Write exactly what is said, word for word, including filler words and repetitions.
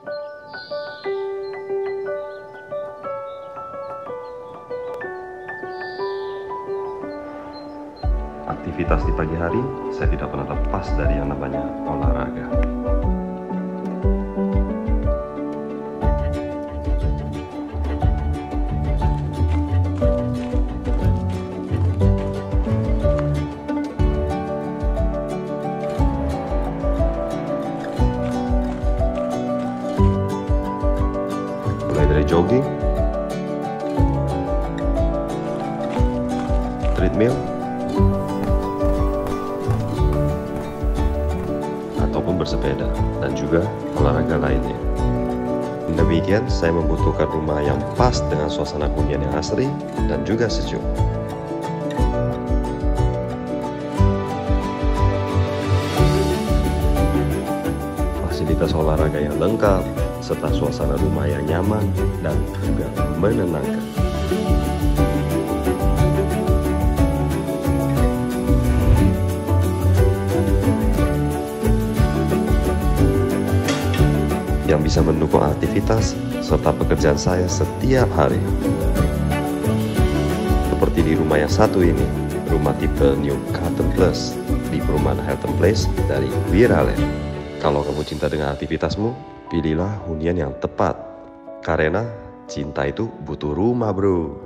Aktivitas di pagi hari, saya tidak pernah lepas dari yang namanya olahraga. Mulai dari jogging, treadmill, ataupun bersepeda, dan juga olahraga lainnya. Demikian, saya membutuhkan rumah yang pas dengan suasana hunian yang asri dan juga sejuk. Fasilitas olahraga yang lengkap, serta suasana rumah yang nyaman dan juga menenangkan. Yang bisa mendukung aktivitas serta pekerjaan saya setiap hari. Seperti di rumah yang satu ini, rumah tipe New Carlton Plus di perumahan Hilton Place dari Wiralen. Kalau kamu cinta dengan aktivitasmu, pilihlah hunian yang tepat. Karena cinta itu butuh rumah, bro.